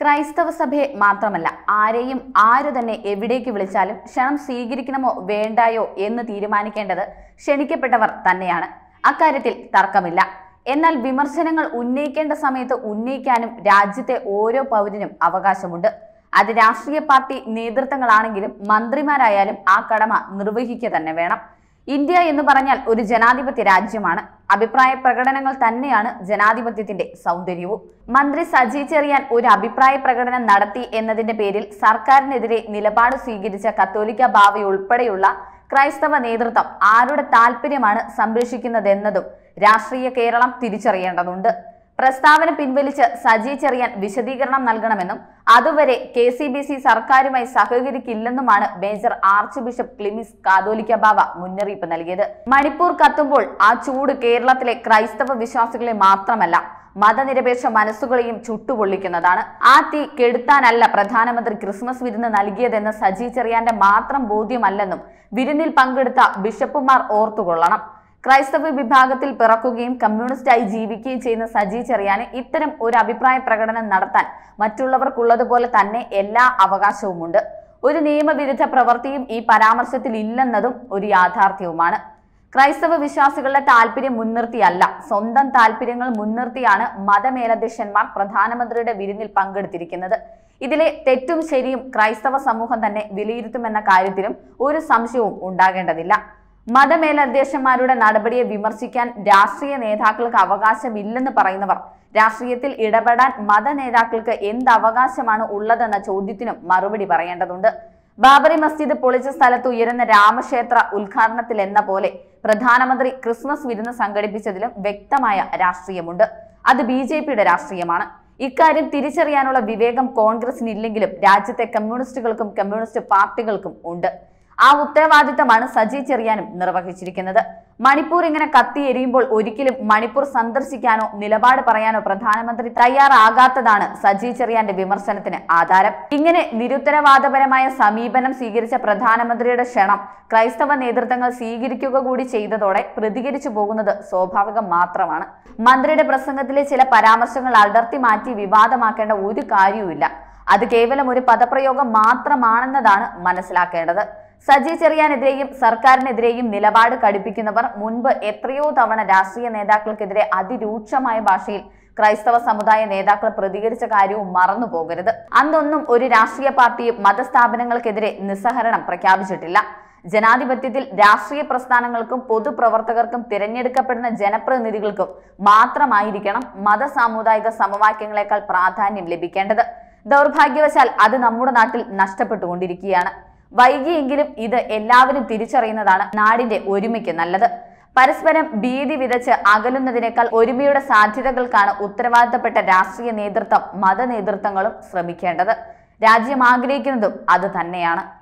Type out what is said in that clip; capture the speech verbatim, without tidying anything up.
ക്രൈസ്തവ സഭയെ മാത്രമല്ല ആരെയും ആരു തന്നെ എവിടേക്ക് വിളിച്ചാലും ക്ഷണം സ്വീകരിക്കണമോ വേണ്ടായോ എന്ന് തീരുമാനിക്കേണ്ടത് ക്ഷണിക്കപ്പെട്ടവർ തന്നെയാണ്. അക്കാര്യത്തിൽ തർക്കമില്ല. എന്നാൽ വിമർശനങ്ങൾ ഉന്നയിക്കേണ്ട സമയത്ത് ഉന്നയിക്കാനും രാജ്യത്തെ ഓരോ പൗരനും അവകാശമുണ്ട്. അത് രാഷ്ട്രീയ പാർട്ടി നേതൃത്വങ്ങളാണെങ്കിലും മന്ത്രിമാരായാലും ആ കടമ നിർവഹിക്കുക തന്നെ വേണം. ഇന്ത്യ എന്ന് പറഞ്ഞാൽ ഒരു ജനാധിപത്യ രാജ്യമാണ്. അഭിപ്രായ പ്രകടനങ്ങൾ തന്നെയാണ് ജനാധിപത്യത്തിന്റെ സൗന്ദര്യവും. മന്ത്രി സജി ചെറിയാൻ ഒരു അഭിപ്രായ പ്രകടനം നടത്തി എന്നതിന്റെ പേരിൽ സർക്കാരിനെതിരെ നിലപാട് സ്വീകരിച്ച കത്തോലിക്ക ബാവയുൾപ്പെടെയുള്ള ക്രൈസ്തവ നേതൃത്വം ആരുടെ താല്പര്യമാണ് സംരക്ഷിക്കുന്നതെന്നതും രാഷ്ട്രീയ കേരളം തിരിച്ചറിയേണ്ടതുണ്ട്. പ്രസ്താവന പിൻവലിച്ച് സജി ചെറിയാൻ വിശദീകരണം നൽകണമെന്നും അതുവരെ കെ സി ബി സി സർക്കാരുമായി സഹകരിക്കില്ലെന്നുമാണ് major archbishop Cleemis Catholicos Bava മുന്നറിയിപ്പ് നൽകിയത്. മണിപ്പൂർ കത്തുമ്പോൾ ആ ചൂട് കേരളത്തിലെ ക്രൈസ്തവ വിശ്വാസികളെ മാത്രമല്ല മതനിരപേക്ഷ മനസ്സുകളെയും ചുട്ടുപൊള്ളിക്കുന്നതാണ്. ആ തീ കെടുത്താനല്ല പ്രധാനമന്ത്രി ക്രിസ്മസ് വിരുന്ന് നൽകിയതെന്ന് സജി ചെറിയാന്റെ മാത്രം ബോധ്യമല്ലെന്നും വിരുന്നിൽ പങ്കെടുത്ത ബിഷപ്പുമാർ ഓർത്തുകൊള്ളണം. ക്രൈസ്തവ വിഭാഗത്തിൽ പിറക്കുകയും കമ്മ്യൂണിസ്റ്റായി ജീവിക്കുകയും ചെയ്യുന്ന സജി ചെറിയാന് ഇത്തരം ഒരു അഭിപ്രായ പ്രകടനം നടത്താൻ മറ്റുള്ളവർക്കുള്ളതുപോലെ തന്നെ എല്ലാ അവകാശവുമുണ്ട്. ഒരു നിയമവിരുദ്ധ പ്രവൃത്തിയും ഈ പരാമർശത്തിൽ ഇല്ലെന്നതും ഒരു യാഥാർത്ഥ്യവുമാണ്. ക്രൈസ്തവ വിശ്വാസികളുടെ താല്പര്യം മുൻനിർത്തിയല്ല, സ്വന്തം താല്പര്യങ്ങൾ മുൻനിർത്തിയാണ് മതമേലധ്യക്ഷന്മാർ പ്രധാനമന്ത്രിയുടെ വിരുന്നിൽ പങ്കെടുത്തിരിക്കുന്നത്. ഇതിലെ തെറ്റും ശരിയും ക്രൈസ്തവ സമൂഹം തന്നെ വിലയിരുത്തുമെന്ന കാര്യത്തിലും ഒരു സംശയവും ഉണ്ടാകേണ്ടതില്ല. മതമേലധ്യക്ഷന്മാരുടെ നടപടിയെ വിമർശിക്കാൻ രാഷ്ട്രീയ നേതാക്കൾക്ക് അവകാശമില്ലെന്ന് പറയുന്നവർ രാഷ്ട്രീയത്തിൽ ഇടപെടാൻ മത നേതാക്കൾക്ക് എന്ത് അവകാശമാണ് ഉള്ളതെന്ന ചോദ്യത്തിനും മറുപടി പറയേണ്ടതുണ്ട്. ബാബറി മസ്ജിദ് പൊളിച്ച സ്ഥലത്ത് ഉയരുന്ന രാമക്ഷേത്ര ഉദ്ഘാടനത്തിൽ എന്ന പോലെ പ്രധാനമന്ത്രി ക്രിസ്മസ് വിരുന്ന് സംഘടിപ്പിച്ചതിലും വ്യക്തമായ രാഷ്ട്രീയമുണ്ട്. അത് ബി ജെ പിയുടെ രാഷ്ട്രീയമാണ്. ഇക്കാര്യം തിരിച്ചറിയാനുള്ള വിവേകം കോൺഗ്രസിനില്ലെങ്കിലും രാജ്യത്തെ കമ്മ്യൂണിസ്റ്റുകൾക്കും കമ്മ്യൂണിസ്റ്റ് പാർട്ടികൾക്കും ഉണ്ട്. ആ ഉത്തരവാദിത്തമാണ് സജി ചെറിയാനും നിർവഹിച്ചിരിക്കുന്നത്. മണിപ്പൂർ ഇങ്ങനെ കത്തിയെരിയുമ്പോൾ ഒരിക്കലും മണിപ്പൂർ സന്ദർശിക്കാനോ നിലപാട് പറയാനോ പ്രധാനമന്ത്രി തയ്യാറാകാത്തതാണ് സജി ചെറിയാന്റെ വിമർശനത്തിന് ആധാരം. ഇങ്ങനെ നിരുത്തരവാദപരമായ സമീപനം സ്വീകരിച്ച പ്രധാനമന്ത്രിയുടെ ക്ഷണം ക്രൈസ്തവ നേതൃത്വങ്ങൾ സ്വീകരിക്കുക കൂടി ചെയ്തതോടെ പ്രതികരിച്ചു പോകുന്നത് സ്വാഭാവികം മാത്രമാണ്. മന്ത്രിയുടെ പ്രസംഗത്തിലെ ചില പരാമർശങ്ങൾ അടർത്തി മാറ്റി വിവാദമാക്കേണ്ട ഒരു കാര്യവുമില്ല. അത് കേവലം ഒരു പദപ്രയോഗം മാത്രമാണെന്നതാണ് മനസ്സിലാക്കേണ്ടത്. സജി ചെറിയാനെതിരെയും സർക്കാരിനെതിരെയും നിലപാട് കടുപ്പിക്കുന്നവർ മുൻപ് എത്രയോ തവണ രാഷ്ട്രീയ നേതാക്കൾക്കെതിരെ അതിരൂക്ഷമായ ഭാഷയിൽ ക്രൈസ്തവ സമുദായ നേതാക്കൾ പ്രതികരിച്ച കാര്യവും മറന്നു പോകരുത്. അന്നൊന്നും ഒരു രാഷ്ട്രീയ പാർട്ടിയും മതസ്ഥാപനങ്ങൾക്കെതിരെ നിസ്സഹരണം പ്രഖ്യാപിച്ചിട്ടില്ല. ജനാധിപത്യത്തിൽ രാഷ്ട്രീയ പ്രസ്ഥാനങ്ങൾക്കും പൊതുപ്രവർത്തകർക്കും തിരഞ്ഞെടുക്കപ്പെടുന്ന ജനപ്രതിനിധികൾക്കും മാത്രമായിരിക്കണം മത സാമുദായിക സമവാക്യങ്ങളെക്കാൾ പ്രാധാന്യം ലഭിക്കേണ്ടത്. ദൗർഭാഗ്യവശാൽ അത് നമ്മുടെ നാട്ടിൽ നഷ്ടപ്പെട്ടുകൊണ്ടിരിക്കുകയാണ്. വൈകിയെങ്കിലും ഇത് എല്ലാവരും തിരിച്ചറിയുന്നതാണ് നാടിന്റെ ഒരുമയ്ക്ക് നല്ലത്. പരസ്പരം ഭീതി വിതച്ച് അകലുന്നതിനേക്കാൾ ഒരുമയുടെ സാധ്യതകൾക്കാണ് ഉത്തരവാദിത്തപ്പെട്ട രാഷ്ട്രീയ നേതൃത്വം മത നേതൃത്വങ്ങളും ശ്രമിക്കേണ്ടത്. രാജ്യം ആഗ്രഹിക്കുന്നതും അത് തന്നെയാണ്.